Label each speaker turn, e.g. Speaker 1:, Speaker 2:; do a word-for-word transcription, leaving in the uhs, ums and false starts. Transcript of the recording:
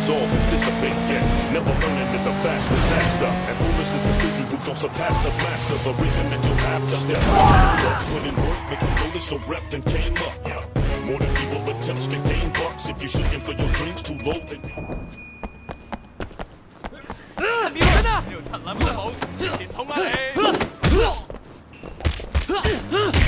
Speaker 1: dissolve and dissipate. Yeah, never learning is a vast disaster. And foolish is the student who don't surpass the master. The reason that you have to step up, put in work, make you notice your rep and came up. Yeah, more than people attempts to gain bucks. If you're shooting for your dreams too low, then
Speaker 2: 瞄準啊！呢條柒撚冇好，前筒啊你！